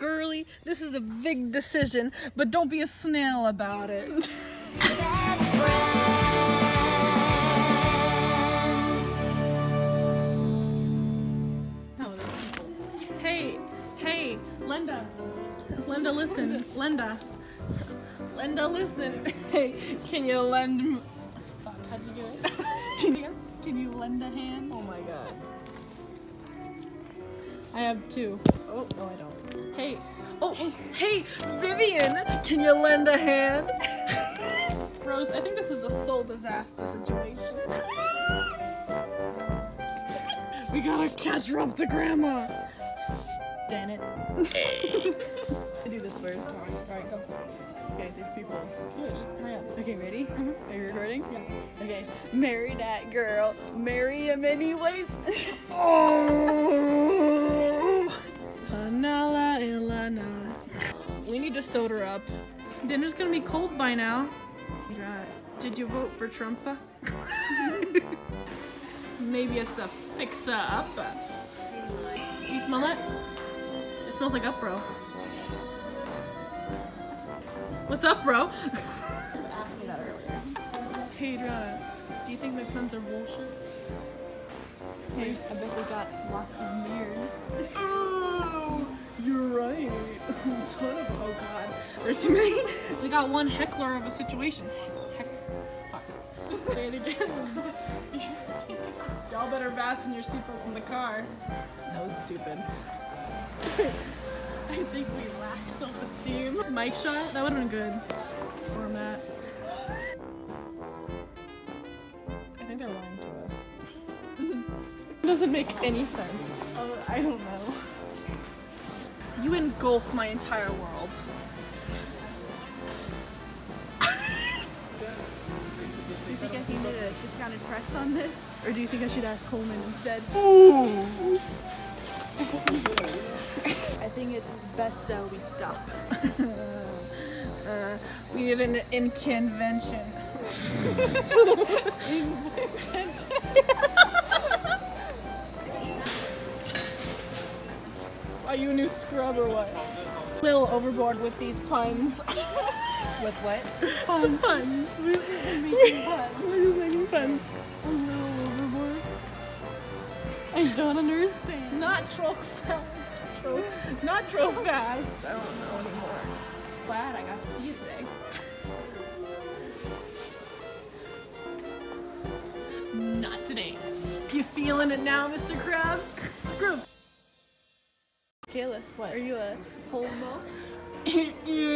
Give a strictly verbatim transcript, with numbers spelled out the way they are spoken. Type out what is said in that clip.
girly, this is a big decision, but don't be a snail about it. Hey, hey, Linda. Linda, listen. Linda. Linda, listen. Hey, can you lend... Fuck, how'd you do it? Can you, can you lend a hand? Oh my god. I have two. Oh, no I don't. Hey. Oh, hey, Vivian, can you lend a hand? Rose, I think this is a soul disaster situation. We gotta catch her up to Grandma. Damn it. I do this first. Alright, go. Okay, there's people. Yeah, just hurry up. Okay, ready? Mm-hmm. Are you recording? Yeah. Okay. Marry that girl. Marry him anyways. Oh. Hanala Ilana. We need to soda her up. Dinner's gonna be cold by now. Did you vote for Trumpa? Maybe it's a fix-up. Do you smell that? It smells like up, bro. What's up, bro? Asked me that earlier. Hey, Adriana, do you think my puns are bullshit? Hey, I bet they got lots of mirrors. Oh, you're right. Ton of, oh god. There's too many. We got one heckler of a situation. Heck, fuck. Say it again. Y'all better fasten your seatbelt in the car. That was stupid. I think we lack self-esteem. Mic shot? That would have been good. Format. I think they're lying to us. Doesn't make any sense. Oh, I don't know. You engulf my entire world. Do you think I can get a discounted price on this? Or do you think I should ask Coleman instead? Ooh! I think it's best uh, we stop. uh, we need an inconvention. Are you a new scrub or what? A little overboard with these puns. With what? Puns. Puns. We're just making puns. We're just making puns. A little overboard. I don't understand. Not troll fast. Troll, not troll fast. I don't know anymore. Glad I got to see you today. Not today. You feeling it now, Mister Krabs? Group. Kayla, What? Are you a homo? Yeah.